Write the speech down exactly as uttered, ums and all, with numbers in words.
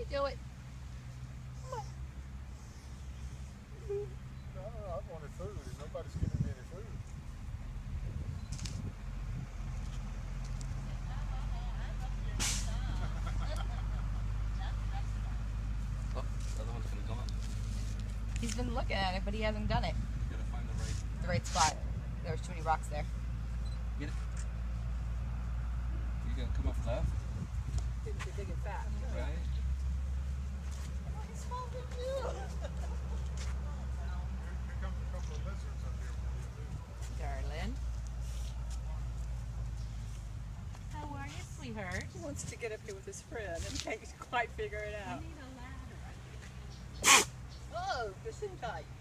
Do it. No, I wanted food, and nobody's giving me any food. Oh, the other one's gonna come up. He's been looking at it, but he hasn't done it. You gotta find the right. The right spot. There was too many rocks there. Get it. You gonna come up left? Didn't you dig it fast? Right. He's following you. Here, here comes a couple of lizards up here for you, too. Darling. How are you, sweetheart? He wants to get up here with his friend and can't quite figure it out. need a ladder. Oh, gesundheit.